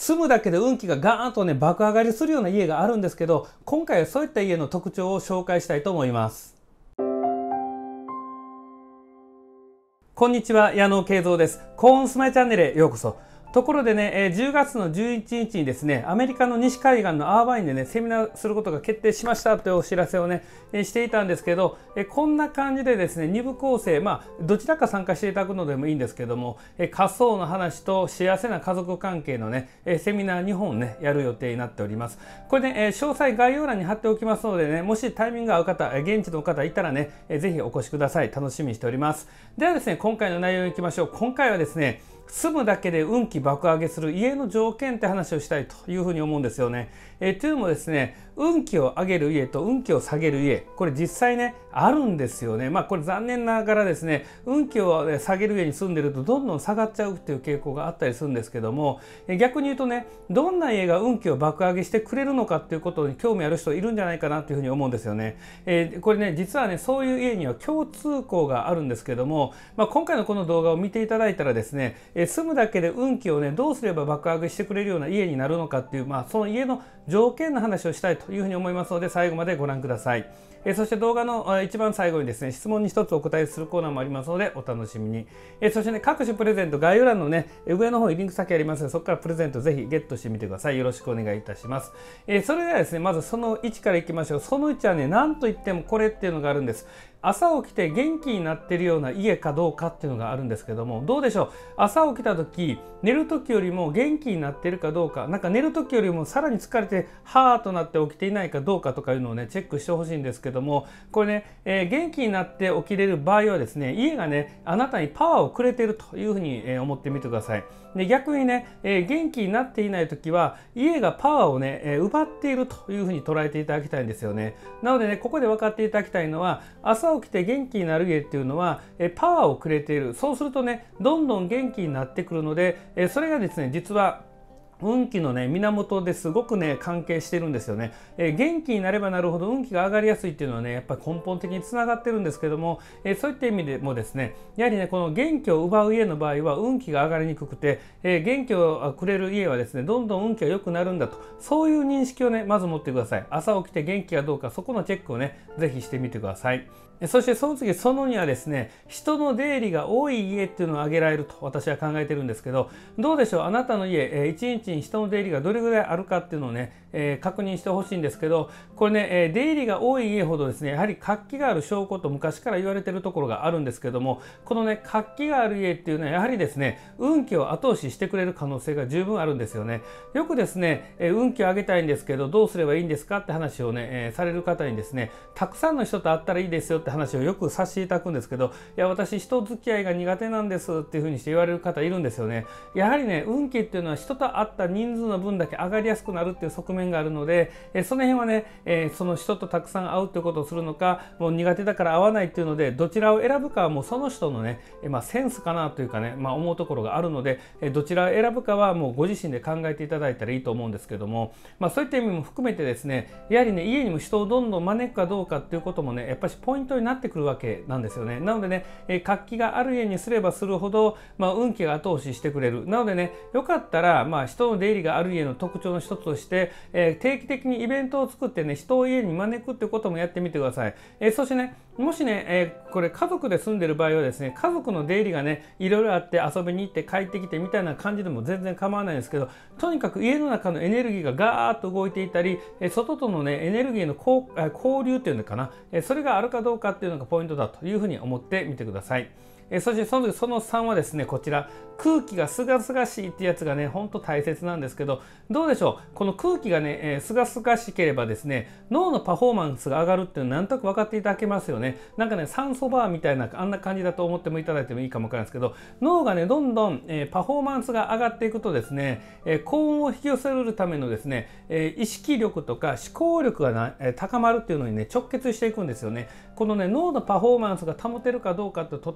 住むだけで運気がガーンとね爆上がりするような家があるんですけど、今回はそういった家の特徴を紹介したいと思います。こんにちは、矢野慶三です。幸運住まいチャンネルへようこそ。ところでね、10月の11日にですね、アメリカの西海岸のアーバインでね、セミナーすることが決定しましたというお知らせをね、していたんですけど、こんな感じでですね、2部構成、どちらか参加していただくのでもいいんですけども、仮想の話と幸せな家族関係のね、セミナー2本ね、やる予定になっております。これね、詳細概要欄に貼っておきますのでね、もしタイミングが合う方、現地の方いたらね、ぜひお越しください。楽しみにしております。ではですね、今回の内容に行きましょう。今回はですね、住むだけで運気爆上げする家の条件って話をしたいというふうに思うんですよね。というのもですね、運気を上げる家と運気を下げる家、これ実際ねあるんですよね。これ残念ながらですね、運気を下げる家に住んでるとどんどん下がっちゃうっていう傾向があったりするんですけども、逆に言うとね、どんな家が運気を爆上げしてくれるのかっていうことに興味ある人いるんじゃないかなというふうに思うんですよね。これね、実はね、そういう家には共通項があるんですけども、今回のこの動画を見ていただいたらですね、住むだけで運気をねどうすれば爆上げしてくれるような家になるのかっていう、その家の条件の話をしたいというふうに思いますので、最後までご覧ください。そして動画の一番最後にですね、質問に一つお答えするコーナーもありますのでお楽しみに。そしてね、各種プレゼント、概要欄のね上の方にリンク先ありますので、そこからプレゼントぜひゲットしてみてください。よろしくお願いいたします。それではですね、まずその1からいきましょう。その1はね、何といってもこれっていうのがあるんです。朝起きて元気になっているような家かどうかっていうのがあるんですけども、どうでしょう。朝起きた時、寝る時よりも元気になっているかどうか、なんか寝る時よりもさらに疲れてハーとなって起きていないかどうかとかいうのをねチェックしてほしいんですけども、これね、元気になって起きれる場合はですね、家がねあなたにパワーをくれているというふうに思ってみてください。で、逆にね、元気になっていない時は家がパワーをね、奪っているというふうに捉えていただきたいんですよね。なのでね、ここで分かっていただきたいのは、朝起きて元気になる家っていうのはパワーをくれている。そうするとね、どんどん元気になってくるので、それがですね、実は運気のね源ですごくね関係してるんですよね。元気になればなるほど運気が上がりやすいっていうのはね、やっぱり根本的につながってるんですけども、そういった意味でもですね、やはりね、この元気を奪う家の場合は運気が上がりにくくて、元気をくれる家はですね、どんどん運気が良くなるんだと、そういう認識をねまず持ってください。朝起きて元気かどうか、そこのチェックをねぜひしてみてください。そしてその次、その2はですね、人の出入りが多い家っていうのを挙げられると私は考えてるんですけど、どうでしょう。あなたの家、一日に人の出入りがどれぐらいあるかっていうのをね、確認してほしいんですけど、これね、出入りが多い家ほどですね、やはり活気がある証拠と昔から言われてるところがあるんですけども、このね活気がある家っていうのはやはりですね、運気を後押ししてくれる可能性が十分あるんですよね。よくですね、運気を上げたいんですけどどうすればいいんですかって話をね、される方にですね、たくさんの人と会ったらいいですよって話をよくさせていただくんですけど、いや私人付き合いが苦手なんですっていうふうにして言われる方いるんですよね。やはりね、運気っていうのは人と会った人数の分だけ上がりやすくなるっていう側面があるので、その辺はね、その人とたくさん会うっていうことをするのか、もう苦手だから会わないっていうのでどちらを選ぶかはもうその人のね、センスかなというかね、思うところがあるので、どちらを選ぶかはもうご自身で考えていただいたらいいと思うんですけども、そういった意味も含めてですね、やはりね、家にも人をどんどん招くかどうかっていうこともね、やっぱりポイントになってくるわけなんですよね。なのでね、活気がある家にすればするほど、運気が後押ししてくれる。なのでね、よかったら、人の出入りがある家の特徴の一つとして、定期的にイベントを作ってね、人を家に招くってこともやってみてください。そしてね、もしね、これ家族で住んでる場合はですね、家族の出入りがねいろいろあって遊びに行って帰ってきてみたいな感じでも全然構わないんですけど、とにかく家の中のエネルギーがガーッと動いていたり、外とのねエネルギーの交流っていうのかな、それがあるかどうかっていうのがポイントだというふうに思ってみてください。そしてその3はですね、こちら空気がすがすがしいってやつがねほんと大切なんですけど、どうでしょう。この空気がねすがすがしければですね、脳のパフォーマンスが上がるっていうのはなんとなく分かっていただけますよね。なんかね、酸素バーみたいなあんな感じだと思ってもいただいてもいいかもわからないですけど、脳がねどんどんパフォーマンスが上がっていくとですね、幸運を引き寄せるためのですね、意識力とか思考力が高まるっていうのにね直結していくんですよね。このね脳のパフォーマンスが保てるかどうかってとっても大切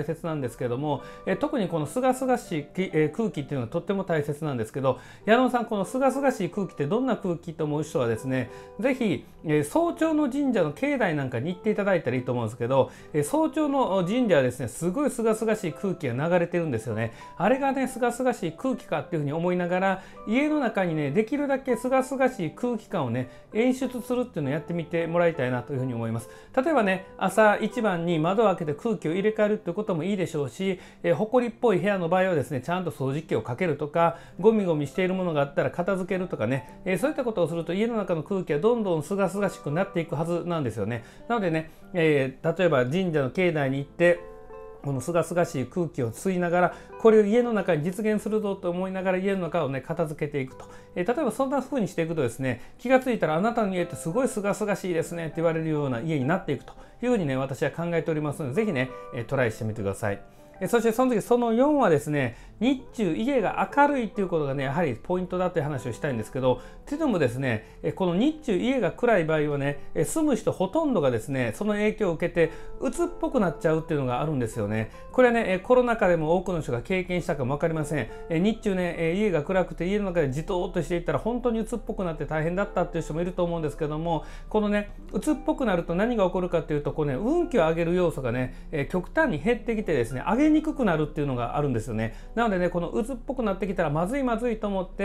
切なんですけども、特にこのすがすがしい、空気っていうのがとっても大切なんですけど、矢野さん、このすがすがしい空気ってどんな空気と思う人はですね、ぜひ、早朝の神社の境内なんかに行っていただいたらいいと思うんですけど、早朝の神社はですね、すごいすがすがしい空気が流れてるんですよね。あれがね、すがすがしい空気かっていうふうに思いながら、家の中にね、できるだけすがすがしい空気感をね、演出するっていうのをやってみてもらいたいなというふうに思います。例えばね、朝一番に窓を開けて空気を入れ替えるっていうこともいいでしょうし、埃っぽい部屋の場合はですね、ちゃんと掃除機をかけるとか、ゴミゴミしているものがあったら片付けるとかね、そういったことをすると家の中の空気はどんどんすがすがしくなっていくはずなんですよね。なのでね、例えば神社の境内に行ってこのすがすがしい空気を吸いながら、これを家の中に実現するぞと思いながら家の中をね片付けていくと、例えばそんな風にしていくとですね、気がついたらあなたの家ってすごいすがすがしいですねって言われるような家になっていくというふうにね、私は考えておりますので、ぜひねトライしてみてください。そしてその時その4はですね、日中家が明るいということがねやはりポイントだという話をしたいんですけど、というのもですね、この日中家が暗い場合はね、住む人ほとんどがですねその影響を受けて鬱っぽくなっちゃうっていうのがあるんですよね。これはねコロナ禍でも多くの人が経験したかも分かりません。日中ね家が暗くて家の中でじとーっとしていったら本当に鬱っぽくなって大変だったっていう人もいると思うんですけども、このね鬱っぽくなると何が起こるかっていうと、こうね運気を上げる要素がね極端に減ってきてですね、上げにくくなるっていうのがあるんですよね。なのでねこの鬱っぽくなってきたらまずいまずいと思って、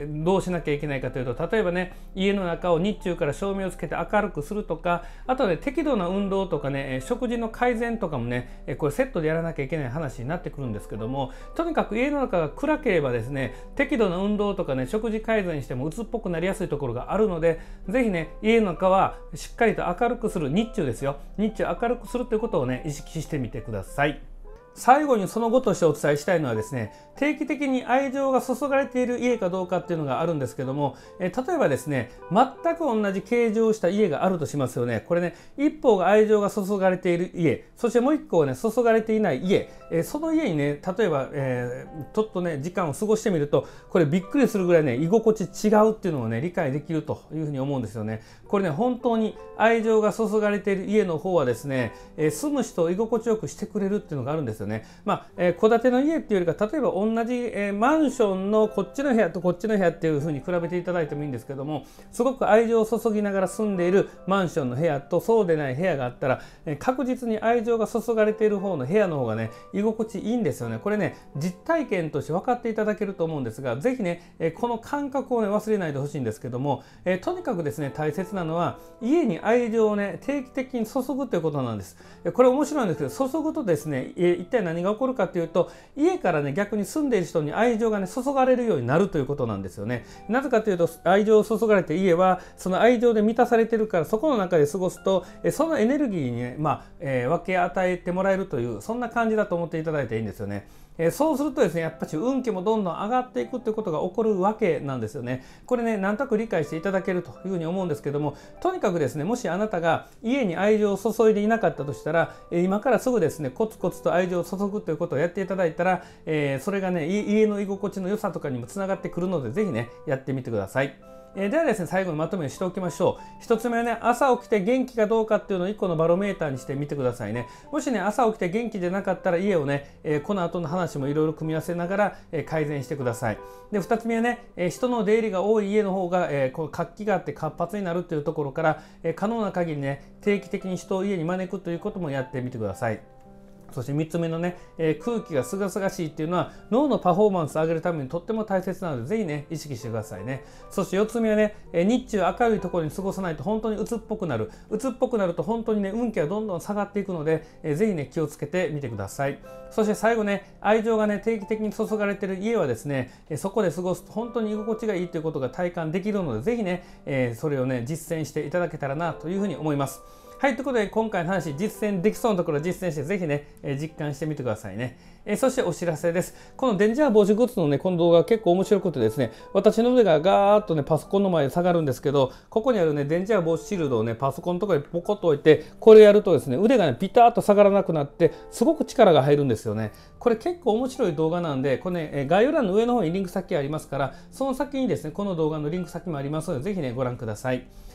どうしなきゃいけないかというと、例えばね家の中を日中から照明をつけて明るくするとか、あとね適度な運動とかね食事の改善とかもねこれセットでやらなきゃいけない話になってくるんですけども、とにかく家の中が暗ければですね、適度な運動とかね食事改善しても鬱っぽくなりやすいところがあるので、ぜひね家の中はしっかりと明るくする、日中ですよ、日中明るくするということをね意識してみてください。最後にその後としてお伝えしたいのはですね、定期的に愛情が注がれている家かどうかっていうのがあるんですけども、例えばですね全く同じ形状をした家があるとしますよね。これね一方が愛情が注がれている家、そしてもう一方はね注がれていない家、その家にね例えば、ちょっとね時間を過ごしてみると、これびっくりするぐらいね居心地違うっていうのをね理解できるというふうに思うんですよね。これね本当に愛情が注がれている家の方はですね、住む人を居心地よくしてくれるっていうのがあるんですよね。戸建ての家っていうよりか、例えば同じ、マンションのこっちの部屋とこっちの部屋っていう風に比べていただいてもいいんですけども、すごく愛情を注ぎながら住んでいるマンションの部屋とそうでない部屋があったら、確実に愛情が注がれている方の部屋の方がね居心地いいんですよね。これね実体験として分かっていただけると思うんですが、ぜひねこの感覚をね忘れないでほしいんですけども、とにかくですね大切なのは家に愛情をね定期的に注ぐということなんです。これ面白いんですけど、注ぐとですね一体何が起こるかというと、家からね逆に住んでいる人に愛情がね注がれるようになるということなんですよね。なぜかというと、愛情を注がれて家はその愛情で満たされているから、そこの中で過ごすとそのエネルギーにね、分け与えてもらえるという、そんな感じだと思っていただいていいんですよね。そうするとですねやっぱり運気もどんどん上がっていくということが起こるわけなんですよね。これねなんとなく理解していただけるというふうに思うんですけども、とにかくですねもしあなたが家に愛情を注いでいなかったとしたら、今からすぐですねコツコツと愛情を注ぐということをやっていただいたら、それがね家の居心地の良さとかにもつながってくるので、ぜひねやってみてください。ではですね最後にまとめをしておきましょう。一つ目はね、朝起きて元気かどうかっていうのを1個のバロメーターにしてみてくださいね。もしね朝起きて元気でなかったら、家をね、この後の話もいろいろ組み合わせながら、改善してください。で2つ目はね、人の出入りが多い家の方が、こう活気があって活発になるというところから、可能な限りね定期的に人を家に招くということもやってみてください。そして3つ目のね、空気がすがすがしいっていうのは脳のパフォーマンスを上げるためにとっても大切なので、ぜひね意識してくださいね。そして4つ目はね、日中明るいところに過ごさないと本当に鬱っぽくなる。鬱っぽくなると本当にね運気がどんどん下がっていくので、ぜひね気をつけてみてください。そして最後ね、愛情がね定期的に注がれている家はですね、そこで過ごすと本当に居心地がいいということが体感できるので、ぜひね、それをね実践していただけたらなというふうに思います。はい、ということで今回の話、実践できそうなところを実践して、ぜひね実感してみてくださいね。そしてお知らせです。このデンジャー防止グッズのねこの動画は結構面白くてですね、私の腕がガーッとねパソコンの前で下がるんですけど、ここにあるねデンジャー防止シールドをねパソコンのところにポコッと置いて、これやるとですね腕がねピタッと下がらなくなって、すごく力が入るんですよね。これ結構面白い動画なんで、これね概要欄の上の方にリンク先ありますから、その先にですねこの動画のリンク先もありますので、ぜひねご覧ください。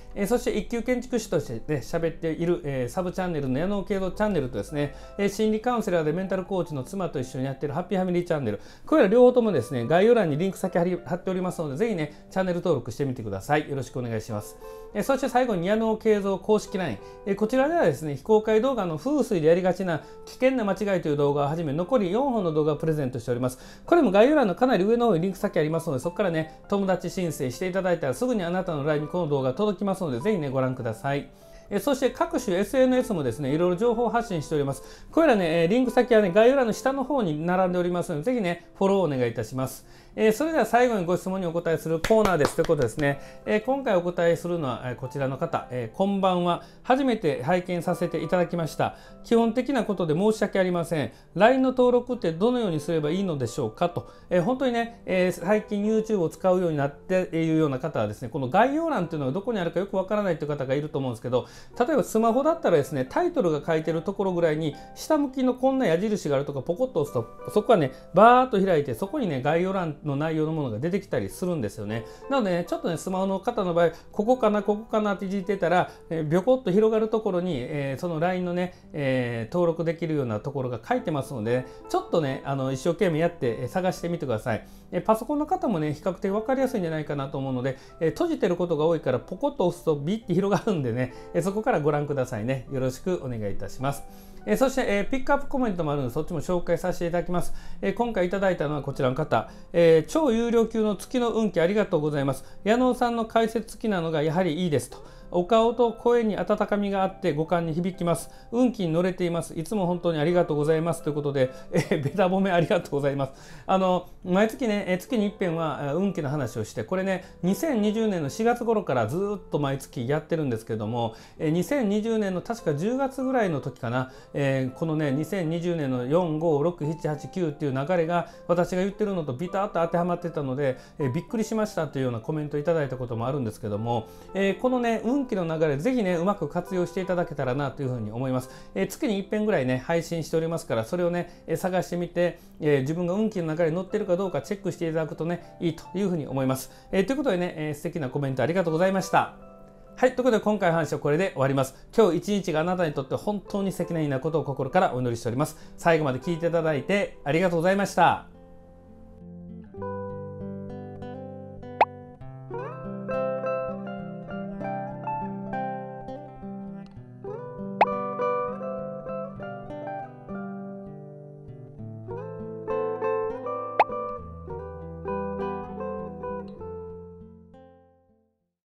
そして一級建築士としてね、喋っている、サブチャンネルの矢野慶三チャンネルとですね、心理カウンセラーでメンタルコーチの妻と一緒にやっているハッピーファミリーチャンネル、これら両方ともですね、概要欄にリンク先貼っておりますので、ぜひね、チャンネル登録してみてください。よろしくお願いします。そして最後に矢野慶三公式 LINE、こちらではですね、非公開動画の風水でやりがちな危険な間違いという動画をはじめ、残り4本の動画をプレゼントしております。これも概要欄のかなり上の方にリンク先ありますので、そこからね、友達申請していただいたらすぐにあなたの LINE にこの動画が届きますので、ぜひね、ご覧ください。そして各種 SNS もですね、いろいろ情報発信しております。これらね、リンク先はね、概要欄の下の方に並んでおりますので、ぜひね、フォローをお願いいたします。それでは最後にご質問にお答えするコーナーですということですね。今回お答えするのはこちらの方、こんばんは。初めて拝見させていただきました。基本的なことで申し訳ありません。LINE の登録ってどのようにすればいいのでしょうかと。本当にね、最近 YouTube を使うようになっているような方はですね、この概要欄っていうのがどこにあるかよくわからないという方がいると思うんですけど、例えばスマホだったらですね、タイトルが書いてるところぐらいに下向きのこんな矢印があるとかポコッと押すと、そこはね、バーッと開いて、そこにね、概要欄の内容のものが出てきたりするんですよね。なのでね、ちょっとね、スマホの方の場合、ここかなっていじってたら、ビョコッと広がるところに、その LINE のね、登録できるようなところが書いてますので、ちょっとね、一生懸命やって探してみてください。パソコンの方もね、比較的分かりやすいんじゃないかなと思うので、閉じてることが多いからポコッと押すとビッて広がるんでね、そこからご覧くださいね。よろしくお願いいたします。そして、ピックアップコメントもあるので、そっちも紹介させていただきます。今回いただいたのはこちらの方、超有料級の月の運気ありがとうございます。矢野さんの解説付きなのがやはりいいですと。お顔と声に温かみがあって五感に響きます。運気に乗れています。いつも本当にありがとうございますということで、ベタ褒めありがとうございます。毎月ね、月に一遍は運気の話をして、これね、2020年の4月頃からずっと毎月やってるんですけども、2020年の確か10月ぐらいの時かな、このね、2020年の4、5、6、7、8、9っていう流れが私が言ってるのとビタッと当てはまってたので、びっくりしましたというようなコメントいただいたこともあるんですけども、このね、運気の流れ、ぜひね、うまく活用していただけたらなというふうに思います。月に一遍ぐらいね、配信しておりますから、それをね、探してみて、自分が運気の流れに乗ってるかどうかチェックしていただくとね、いいというふうに思います。ということでね、素敵なコメントありがとうございました。はい、ということで今回の話はこれで終わります。今日一日があなたにとって本当に素敵なことを心からお祈りしております。最後まで聞いていただいてありがとうございました。